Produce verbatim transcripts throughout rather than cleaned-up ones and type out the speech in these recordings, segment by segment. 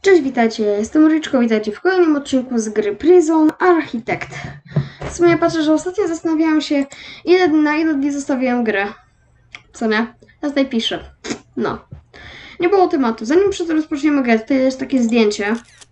Cześć, witajcie, jestem Ryczko, witajcie w kolejnym odcinku z gry Prison Architect. W sumie patrzę, że ostatnio zastanawiałam się, ile, na ile dni zostawiłem grę. Co nie? Ja tutaj piszę. No. Nie było tematu. Zanim przed rozpoczniemy grę, tutaj jest takie zdjęcie.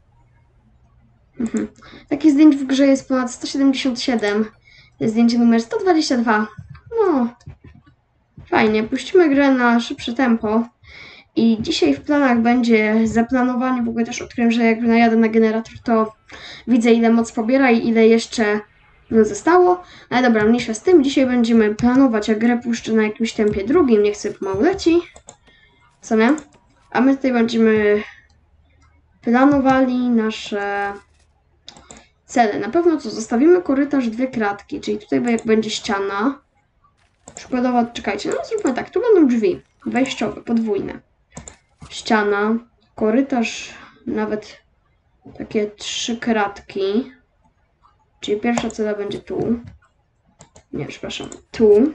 Mhm. Takich zdjęć w grze jest ponad sto siedemdziesiąt siedem. To jest zdjęcie numer sto dwadzieścia dwa. No. Fajnie. Puścimy grę na szybsze tempo. I dzisiaj w planach będzie zaplanowanie, w ogóle też odkryłem, że jak najadę na generator, to widzę, ile moc pobiera i ile jeszcze zostało. Ale dobra, mniejsza z tym. Dzisiaj będziemy planować, jak grę puszczę na jakimś tempie drugim, niech sobie pomału leci. Co nie? A my tutaj będziemy planowali nasze cele. Na pewno co, zostawimy korytarz, dwie kratki, czyli tutaj jak będzie ściana. Przykładowo, czekajcie, no zróbmy tak, tu będą drzwi wejściowe, podwójne. Ściana, korytarz, nawet takie trzy kratki. Czyli pierwsza cela będzie tu. Nie, przepraszam, tu.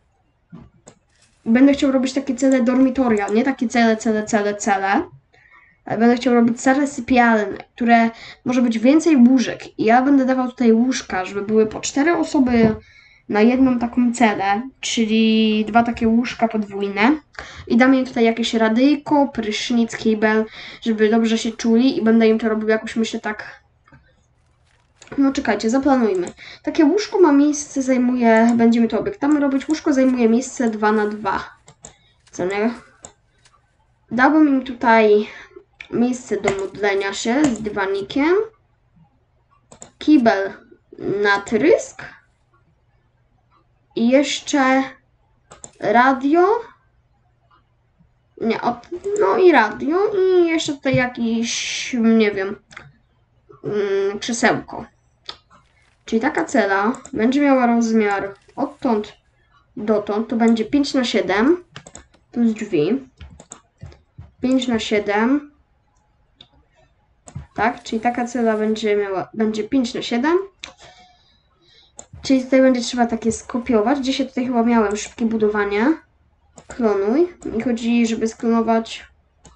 Będę chciał robić takie cele dormitoria, nie takie cele, cele, cele, cele. Ale będę chciał robić cele sypialne, które może być więcej łóżek. I ja będę dawał tutaj łóżka, żeby były po cztery osoby na jedną taką celę, czyli dwa takie łóżka podwójne. I dam im tutaj jakieś radyjko, prysznic, kibel, żeby dobrze się czuli i będę im to robił jakoś, myślę, tak. No czekajcie, zaplanujmy. Takie łóżko ma miejsce, zajmuje, będziemy to obiektami robić, łóżko zajmuje miejsce dwa na dwa. Co nie? Dałbym im tutaj miejsce do modlenia się z dywanikiem, kibel na trysk i jeszcze radio. Nie, od, no i radio i jeszcze tutaj jakiś, nie wiem, mm, krzesełko. Czyli taka cela będzie miała rozmiar odtąd dotąd, to będzie pięć na siedem plus drzwi. pięć na siedem. Tak, czyli taka cela będzie miała, będzie pięć na siedem. Czyli tutaj będzie trzeba takie skopiować. Gdzieś ja tutaj chyba miałem szybkie budowanie. Klonuj. Mi chodzi, żeby sklonować.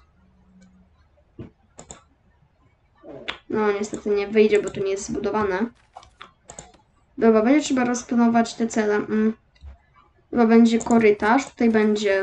No niestety nie wyjdzie, bo to nie jest zbudowane. Dobra, będzie trzeba rozplanować te cele. Mm. Chyba będzie korytarz. Tutaj będzie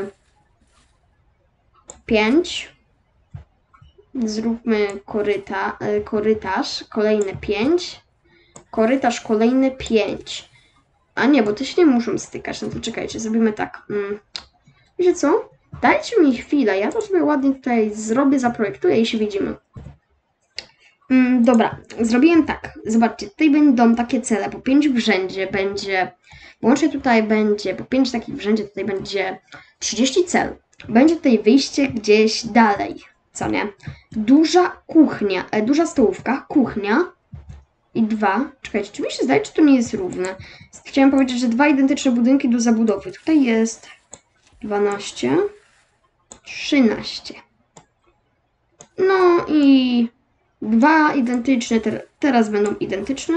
pięć. Zróbmy koryta, korytarz. Kolejne pięć. Korytarz kolejne pięć. A nie, bo te się nie muszą stykać. No to czekajcie, zrobimy tak. Mm. Wiecie co? Dajcie mi chwilę. Ja to sobie ładnie tutaj zrobię, zaprojektuję i się widzimy. Mm, dobra, zrobiłem tak. Zobaczcie, tutaj będą takie cele. Po pięć w rzędzie będzie. Łącznie tutaj będzie po pięć takich w rzędzie. Tutaj będzie trzydzieści cel. Będzie tutaj wyjście gdzieś dalej. Co nie? Duża kuchnia, e, duża stołówka, kuchnia. I dwa. Czekajcie, czy mi się zdaje, czy to nie jest równe? Chciałem powiedzieć, że dwa identyczne budynki do zabudowy. Tutaj jest dwanaście, trzynaście. No i dwa identyczne, ter teraz będą identyczne.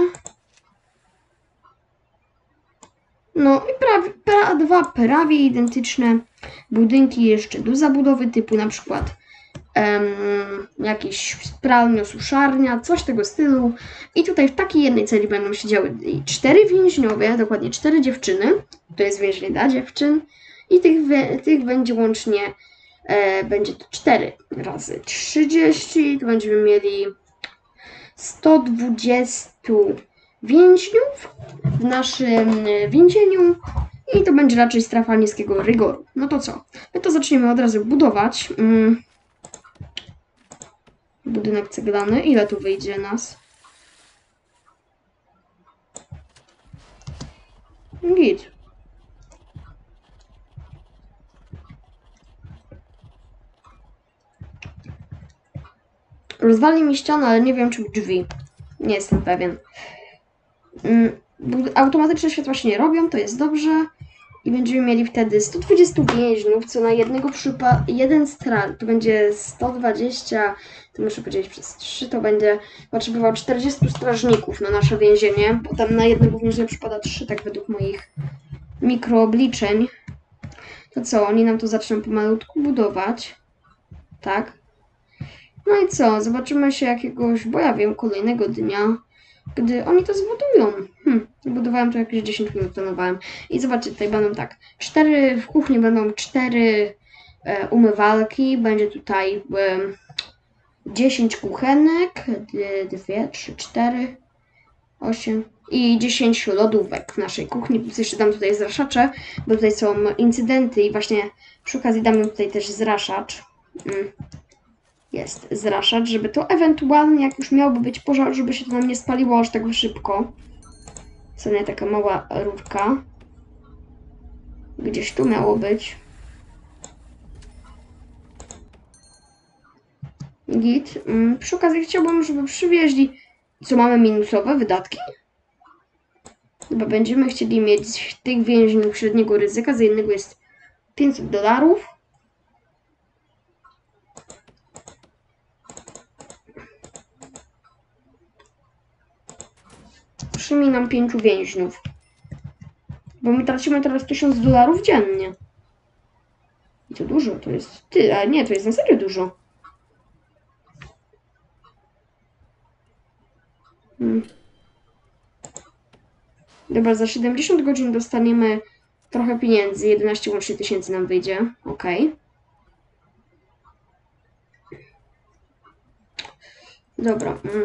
No i prawie, pra dwa prawie identyczne budynki jeszcze do zabudowy, typu na przykład Um, jakiś pralnio-suszarnia, coś tego stylu. I tutaj w takiej jednej celi będą siedziały cztery więźniowie, dokładnie cztery dziewczyny. To jest więźnie dla dziewczyn. I tych, tych będzie łącznie, e, będzie to cztery razy trzydzieści. Tu będziemy mieli sto dwadzieścia więźniów w naszym więzieniu. I to będzie raczej strefa niskiego rygoru. No to co? My to zaczniemy od razu budować. Mm. Budynek ceglany. Ile tu wyjdzie nas? Git. Rozwali mi ścianę, ale nie wiem, czy drzwi. Nie jestem pewien. Automatyczne światła się nie robią, to jest dobrze. I będziemy mieli wtedy sto dwadzieścia więźniów, co na jednego przypada jeden straż. To będzie sto dwadzieścia, to muszę podzielić przez trzy, to będzie potrzebował czterdziestu strażników na nasze więzienie, bo tam na jednego więźnia przypada trzy, tak według moich mikroobliczeń. To co, oni nam to zaczną pomalutku budować. Tak. No i co? Zobaczymy się jakiegoś, bo ja wiem, kolejnego dnia, gdy oni to zbudują. Hm, budowałem to jakieś dziesięć minut, planowałem. I zobaczcie, tutaj będą tak, cztery, w kuchni będą cztery e, umywalki, będzie tutaj e, dziesięć kuchenek, dwie, trzy, cztery, osiem i dziesięć lodówek w naszej kuchni. Plus jeszcze dam tutaj zraszacze, bo tutaj są incydenty i właśnie przy okazji damy tutaj też zraszacz. Mm. Jest zraszacz, żeby to ewentualnie, jak już miałby być pożar, żeby się to nam nie spaliło aż tak szybko. Co nie, taka mała rurka. Gdzieś tu miało być. Git. Mm. Przy okazji chciałbym, żeby przywieźli... Co, mamy minusowe wydatki? Chyba będziemy chcieli mieć tych więźniów średniego ryzyka. Za jednego jest pięćset dolarów. Przyjmij nam pięciu więźniów. Bo my tracimy teraz tysiąc dolarów dziennie. I to dużo, to jest... Ty, a nie, to jest na serio dużo. Hmm. Dobra, za siedemdziesiąt godzin dostaniemy trochę pieniędzy. jedenaście łącznie tysięcy nam wyjdzie. Ok. Dobra. Mm.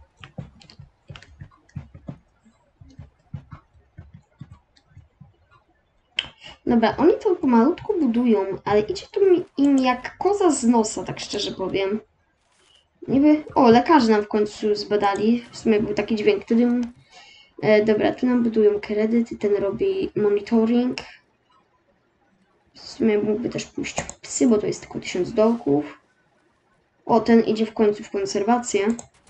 Dobra, oni to pomalutku budują, ale idzie to im jak koza z nosa, tak szczerze powiem. Niby... O, lekarze nam w końcu zbadali. W sumie był taki dźwięk, który... E, dobra, tu nam budują kredyty, ten robi monitoring. W sumie mógłby też pójść w psy, bo to jest tylko tysiąc dolków. O, ten idzie w końcu w konserwację.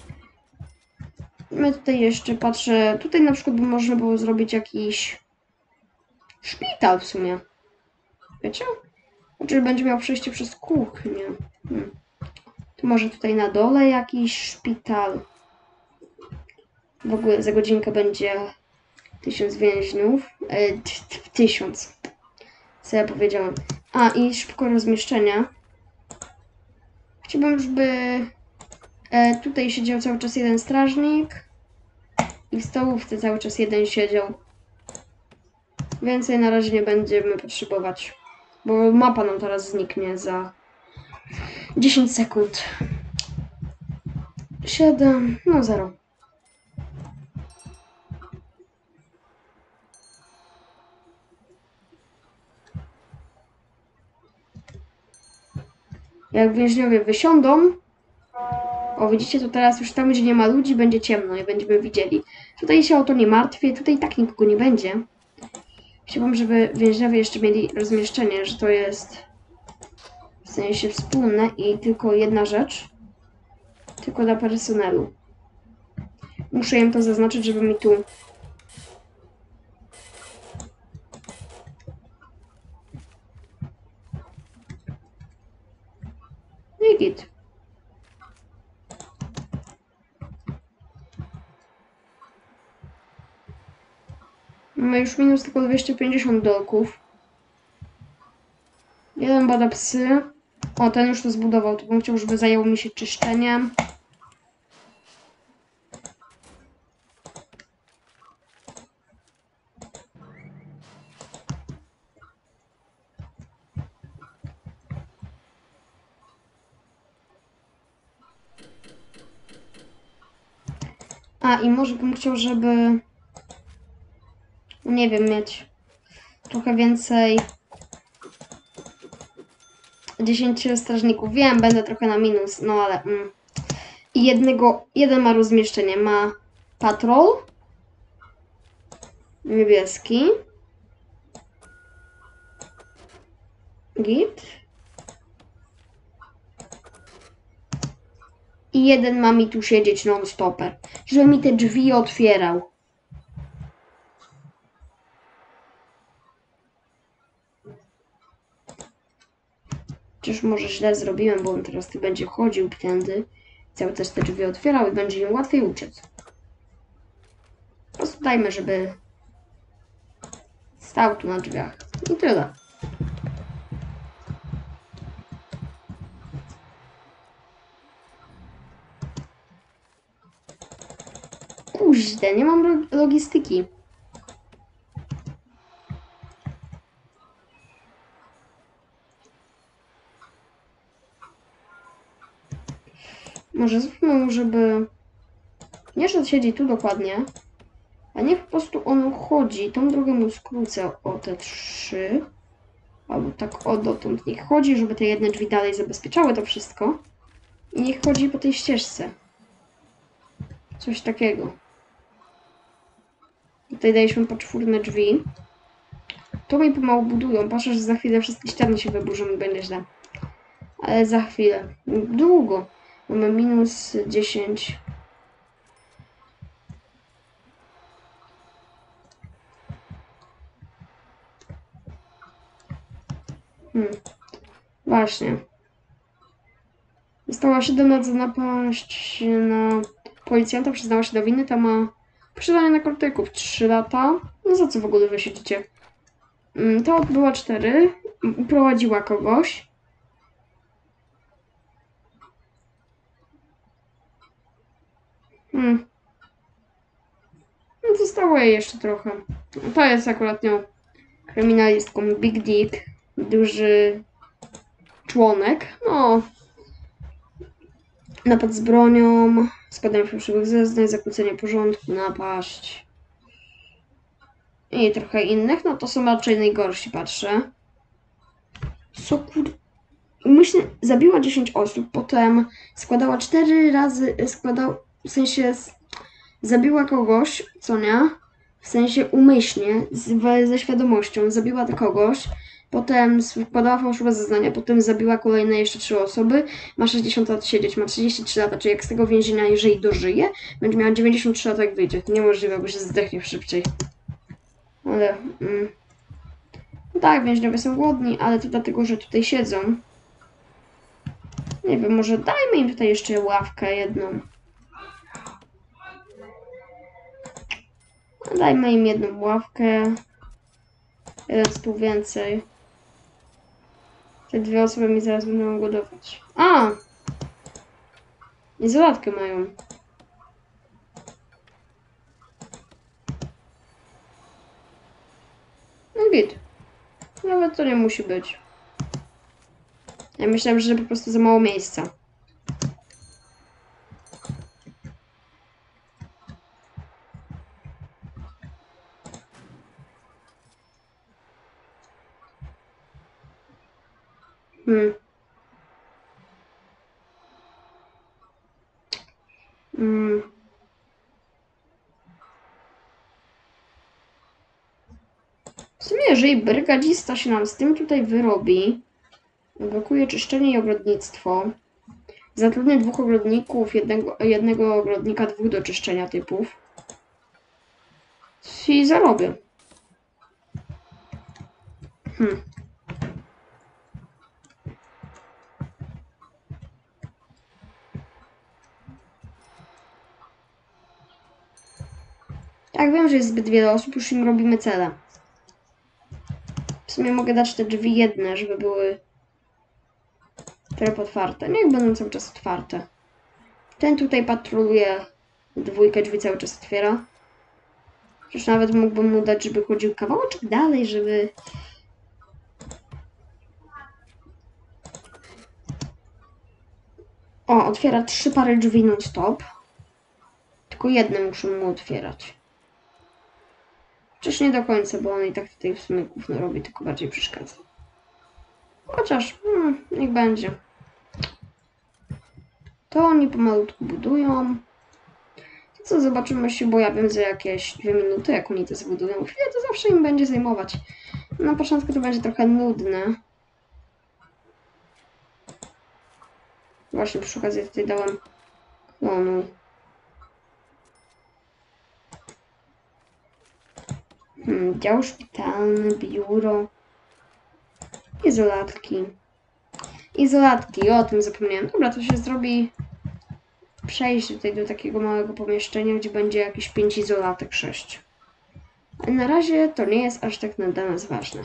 My tutaj jeszcze patrzę... Tutaj na przykład by można było zrobić jakiś... szpital w sumie. Wiecie? Znaczy będzie miał przejście przez kuchnię. Hmm. To może tutaj na dole jakiś szpital. W ogóle za godzinkę będzie tysiąc więźniów. E, tysiąc. Co ja powiedziałam? A, i szybko rozmieszczenie. Chciałbym, żeby e, tutaj siedział cały czas jeden strażnik. I w stołówce cały czas jeden siedział. Więcej na razie nie będziemy potrzebować. Bo mapa nam teraz zniknie za dziesięć sekund. siedem, no zero. Jak więźniowie wysiądą, o widzicie, to teraz już tam, gdzie nie ma ludzi, będzie ciemno i będziemy widzieli. Tutaj się o to nie martwię, tutaj i tak nikogo nie będzie. Chciałbym, żeby więźniowie jeszcze mieli rozmieszczenie, że to jest w sensie wspólne i tylko jedna rzecz. Tylko dla personelu. Muszę im to zaznaczyć, żeby mi tu... No i git. Mamy już minus tylko dwieście pięćdziesiąt dolków. Jeden bada psy. O, ten już to zbudował. To bym chciał, żeby zajęło mi się czyszczeniem. A, i może bym chciał, żeby... Nie wiem, mieć trochę więcej... dziesięciu strażników. Wiem, będę trochę na minus, no ale... Mm. I jednego... Jeden ma rozmieszczenie. Ma patrol. Niebieski. Git. I jeden ma mi tu siedzieć non-stopper. Żeby mi te drzwi otwierał. Chociaż może źle zrobiłem, bo on teraz tu będzie chodził tędy. Cały czas te drzwi otwierał i będzie im łatwiej uciec. Po prostu dajmy, żeby stał tu na drzwiach. I tyle. Kuźde, nie mam log- logistyki. Może zróbmy mu, żeby... Nie, że siedzi tu dokładnie, a niech po prostu on chodzi. Tą drogę mu skrócę o te trzy. Albo tak o dotąd. Niech chodzi, żeby te jedne drzwi dalej zabezpieczały to wszystko. I niech chodzi po tej ścieżce. Coś takiego. Tutaj daliśmy poczwórne drzwi. To mi pomału budują. Patrzę, że za chwilę wszystkie ściany się wyburzą i będzie źle. Ale za chwilę. Długo. Mamy minus dziesięć. Hmm. Właśnie. Została siedem za napaść na policjanta, przyznała się do winy, ta ma posiadanie narkotyków trzy lata. No za co w ogóle wy siedzicie? Ta odbyła cztery, uprowadziła kogoś. Hmm. No zostało jej jeszcze trochę. To jest akurat nią kryminalistką Big Dick, duży członek. No, napad z bronią, składanie fałszywych zeznań, zakłócenie porządku, napaść i trochę innych. No to są raczej najgorsi, patrzę. Co kur... Myślę, zabiła dziesięć osób, potem składała cztery razy, składała, w sensie zabiła kogoś, co nie? W sensie umyślnie, z, ze świadomością, zabiła kogoś, potem składała fałszywe zeznania, potem zabiła kolejne jeszcze trzy osoby, ma sześćdziesiąt lat siedzieć, ma trzydzieści trzy lata, czyli jak z tego więzienia, jeżeli dożyje, będzie miała dziewięćdziesiąt trzy lata, jak wyjdzie. Niemożliwe, bo się zdechnie szybciej. Ale... Mm. No tak, więźniowie są głodni, ale to dlatego, że tutaj siedzą. Nie wiem, może dajmy im tutaj jeszcze ławkę jedną. Dajmy im jedną ławkę. Jeden stół więcej. Te dwie osoby mi zaraz będą głodować. A! Izolatkę mają. No git. Nawet to nie musi być. Ja myślałem, że po prostu za mało miejsca. Hmm. Hmm. W sumie, jeżeli brygadzista się nam z tym tutaj wyrobi, blokuje czyszczenie i ogrodnictwo, zatrudnię dwóch ogrodników, jednego, jednego ogrodnika, dwóch do czyszczenia typów i zarobię. Hmm. Jak wiem, że jest zbyt wiele osób, już im robimy cele. W sumie mogę dać te drzwi jedne, żeby były trap otwarte. Niech będą cały czas otwarte. Ten tutaj patroluje, dwójkę drzwi cały czas otwiera. Przecież nawet mógłbym mu dać, żeby chodził kawałeczek dalej, żeby... O, otwiera trzy pary drzwi non-stop. Tylko jedne muszę mu otwierać. Przecież nie do końca, bo on i tak tutaj w sumie gówno robi, tylko bardziej przeszkadza. Chociaż, hmm, niech będzie. To oni pomalutku budują. To co, zobaczymy się, bo ja wiem za jakieś dwie minuty, jak oni to zbudują. Chwilę to zawsze im będzie zajmować. Na początku to będzie trochę nudne. Właśnie przy okazji tutaj dałem klonu. Hmm, dział szpitalny, biuro. Izolatki. Izolatki, o tym zapomniałem. Dobra, to się zrobi przejście tutaj do takiego małego pomieszczenia, gdzie będzie jakieś pięć izolatek, sześć. Ale na razie to nie jest aż tak dla nas ważne.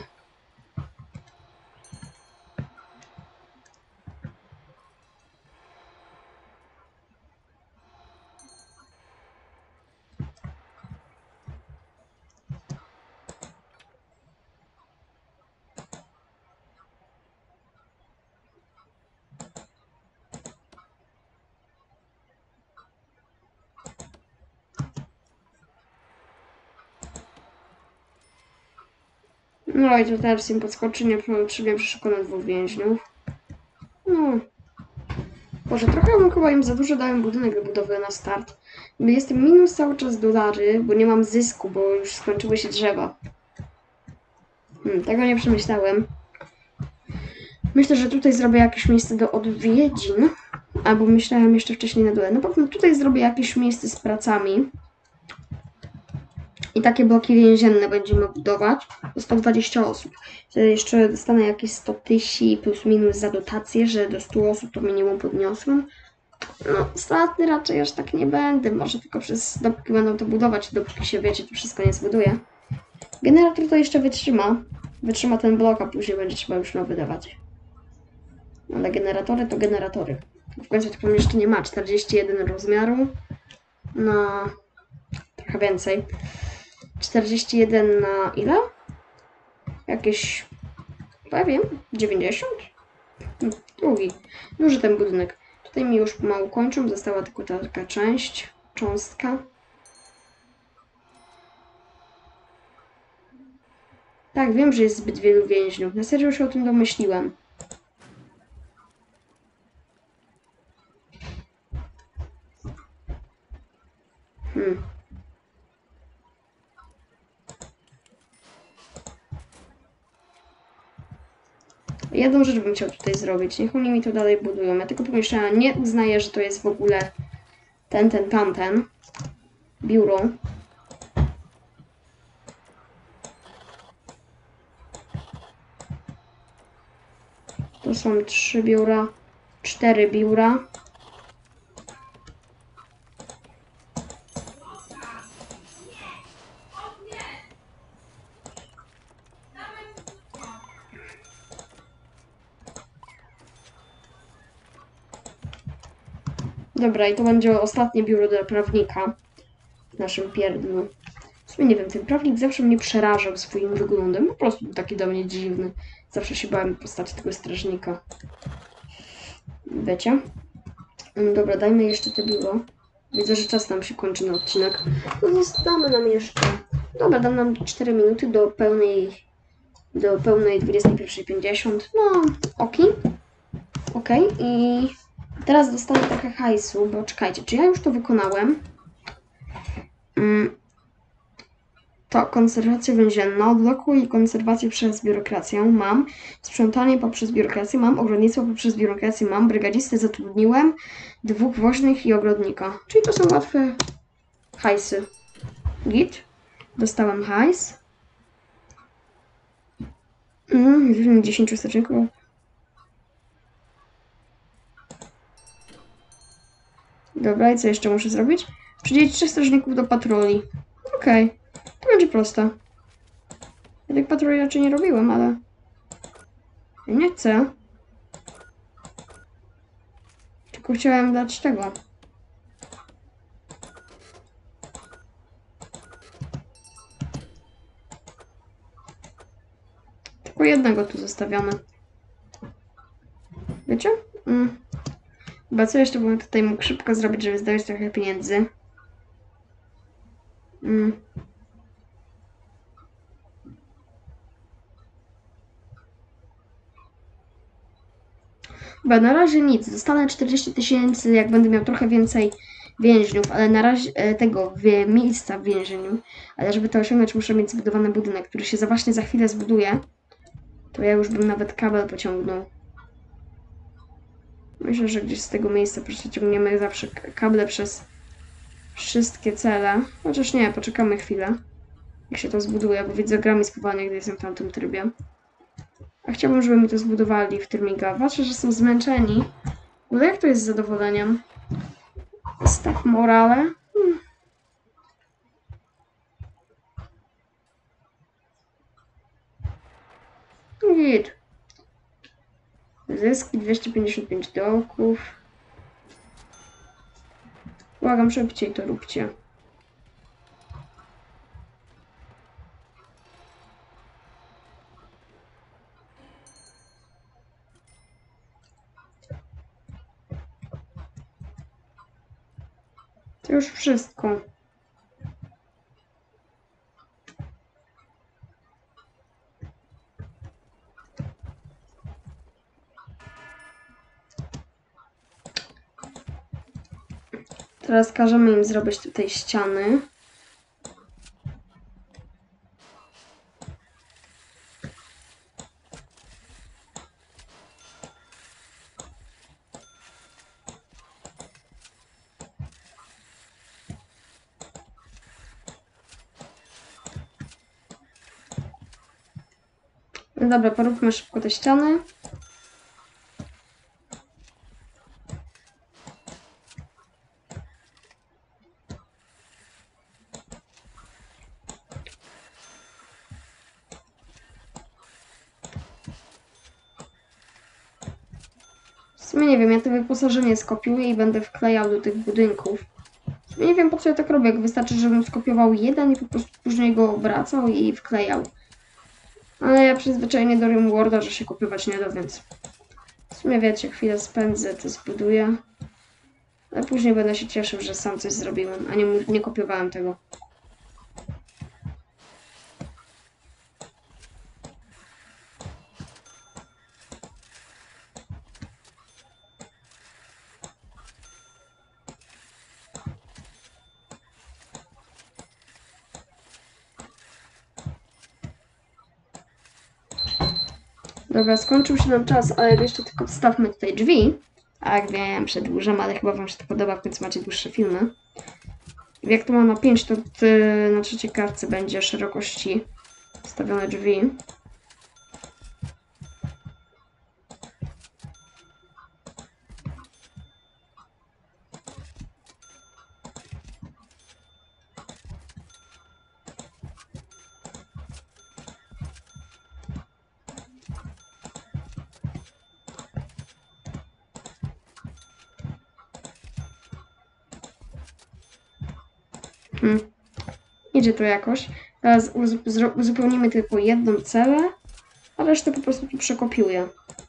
No i to teraz im podskoczy, nie potrzebnie przeszukuję dwóch więźniów. No. Boże, trochę mu chyba im za dużo dałem budynek do budowy na start. Jestem minus cały czas dolary, bo nie mam zysku, bo już skończyły się drzewa. Hmm, tego nie przemyślałem. Myślę, że tutaj zrobię jakieś miejsce do odwiedzin. Albo myślałem jeszcze wcześniej na dole. Na pewno tutaj zrobię jakieś miejsce z pracami. I takie bloki więzienne będziemy budować. Do sto dwadzieścia osób. Wtedy jeszcze dostanę jakieś sto tysięcy plus minus za dotację, że do stu osób to minimum podniosłem. No, stratny raczej aż tak nie będę. Może tylko przez dopóki będą to budować, dopóki się, wiecie, to wszystko nie zbuduje. Generator to jeszcze wytrzyma. Wytrzyma ten blok, a później będzie trzeba już nowy wydawać. Ale generatory to generatory. W końcu tylko jeszcze nie ma czterdzieści jeden rozmiaru. No, trochę więcej. czterdzieści jeden na ile? Jakieś, ja wiem, dziewięćdziesiąt? Długi. Duży ten budynek. Tutaj mi już pomału kończą. Została tylko taka część, cząstka. Tak, wiem, że jest zbyt wielu więźniów. Na serio się o tym domyśliłem. Hmm. Jedną rzecz bym chciał tutaj zrobić. Niech oni mi to dalej budują. Ja tylko pomieszczenia nie uznaję, że to jest w ogóle ten, ten, tamten. Biuro. To są trzy biura, cztery biura. Dobra, i to będzie ostatnie biuro dla prawnika w naszym pierdlu. W sumie nie wiem, ten prawnik zawsze mnie przerażał swoim wyglądem. Po prostu był taki do mnie dziwny. Zawsze się bałem postaci tego strażnika. Wiecie? Dobra, dajmy jeszcze te biuro. Widzę, że czas nam się kończy na odcinek. No zostawmy nam jeszcze. Dobra, dam nam cztery minuty do pełnej do pełnej dwudziestej pierwszej pięćdziesiąt. No, oki. Okej. Okay. I teraz dostanę trochę hajsu, bo czekajcie, czy ja już to wykonałem? Mm. To konserwacja więzienna, odblokuj konserwację przez biurokrację, mam. Sprzątanie poprzez biurokrację, mam. Ogrodnictwo poprzez biurokrację, mam. Brygadzistę zatrudniłem. Dwóch woźnych i ogrodnika. Czyli to są łatwe hajsy. Git. Dostałem hajs. Mm, dziesięciu strażników. Dobra, i co jeszcze muszę zrobić? Przydzielić trzech strażników do patroli. Okej. Okay. To będzie proste. Ja tych patroli raczej nie robiłem, ale... Ja nie chcę. Tylko chciałem dać tego. Tylko jednego tu zostawiamy. Wiecie? Mm. Chyba co jeszcze bym tutaj mógł szybko zrobić, żeby zdobyć trochę pieniędzy. Mm. Chyba na razie nic. Dostanę czterdzieści tysięcy, jak będę miał trochę więcej więźniów, ale na razie e, tego w, miejsca w więzieniu. Ale żeby to osiągnąć, muszę mieć zbudowany budynek, który się za właśnie za chwilę zbuduje. To ja już bym nawet kabel pociągnął. Myślę, że gdzieś z tego miejsca przeciągniemy zawsze kable przez wszystkie cele. Chociaż nie, poczekamy chwilę, jak się to zbuduje, bo widzę, gra mi spowalnia, gdy jestem w tamtym trybie. A chciałbym, żeby mi to zbudowali w termiga. Patrzę, że są zmęczeni. Ale jak to jest z zadowoleniem? Staw morale. Hmm. Git. Zyski dwieście pięćdziesiąt pięć dołków. Błagam, szybciej to róbcie. To już wszystko. Teraz każemy im zrobić tutaj ściany. No dobra, poróbmy szybko te ściany. W sumie nie wiem, ja to wyposażenie skopiuję i będę wklejał do tych budynków. W sumie nie wiem, po co ja tak robię, jak wystarczy, żebym skopiował jeden i po prostu później go obracał i wklejał. Ale ja przyzwyczajenie do RimWorlda, że się kopiować nie da, więc w sumie wiecie, chwilę spędzę, to zbuduję. Ale później będę się cieszył, że sam coś zrobiłem, a nie, nie kopiowałem tego. Dobra, skończył się nam czas, ale jeszcze tylko wstawmy tutaj drzwi. Tak, wiem, przedłużam, ale chyba wam się to podoba, w końcu macie dłuższe filmy. Jak to ma na pięć, to ty, na trzeciej kartce będzie szerokości wstawione drzwi. Hmm. Idzie to jakoś. Teraz uzupełnimy tylko jedną celę, a resztę po prostu tu przekopiuję.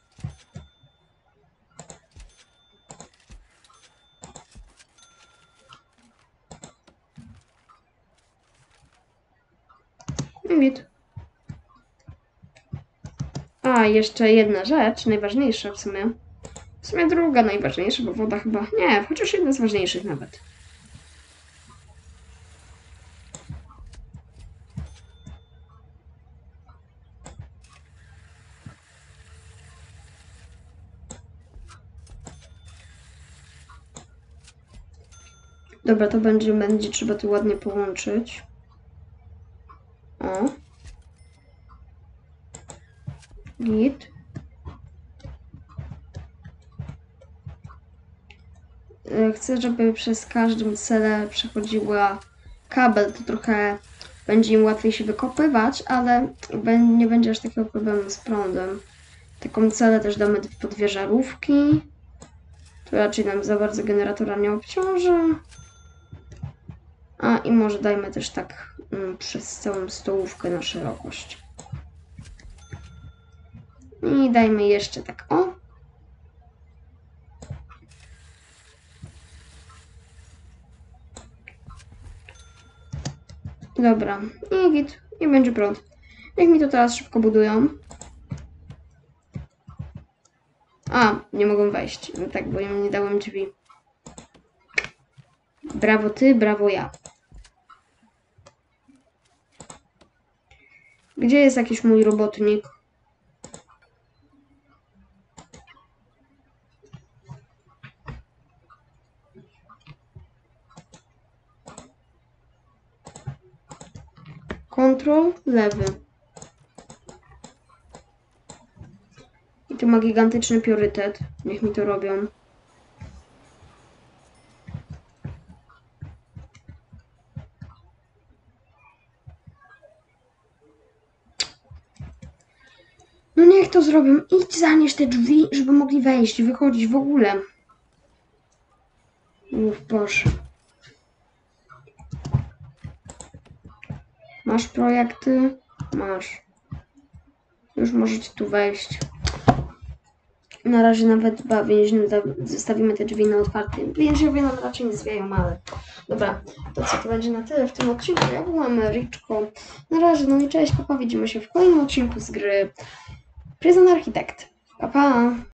Git. A, jeszcze jedna rzecz, najważniejsza w sumie. W sumie druga najważniejsza, bo woda chyba... Nie, chociaż jedna z ważniejszych nawet. Dobra, to będzie, będzie trzeba tu ładnie połączyć. O. Git. Chcę, żeby przez każdą celę przechodziła kabel, to trochę będzie im łatwiej się wykopywać, ale nie będzie aż takiego problemu z prądem. Taką celę też damy pod dwie żarówki. To raczej nam za bardzo generatora nie obciąży. A i może dajmy też tak mm, przez całą stołówkę na szerokość. I dajmy jeszcze tak o. Dobra, i git, i będzie prąd. Niech mi to teraz szybko budują. A, nie mogą wejść. No tak, bo im nie dałem drzwi. Brawo ty, brawo ja. Gdzie jest jakiś mój robotnik? Kontrol lewy. I tu ma gigantyczny priorytet. Niech mi to robią. No niech to zrobią. Idź zanieś te drzwi, żeby mogli wejść, wychodzić w ogóle. Mów Boże. Masz projekty? Masz. Już możecie tu wejść. Na razie nawet chyba więźniom zostawimy te drzwi na otwartym. Więźniowie nam raczej nie zwijają, ale... Dobra, to co, to będzie na tyle w tym odcinku. Ja byłam Riczko. Na razie, no i cześć, papa, widzimy się w kolejnym odcinku z gry Prison Architect. Pa, pa!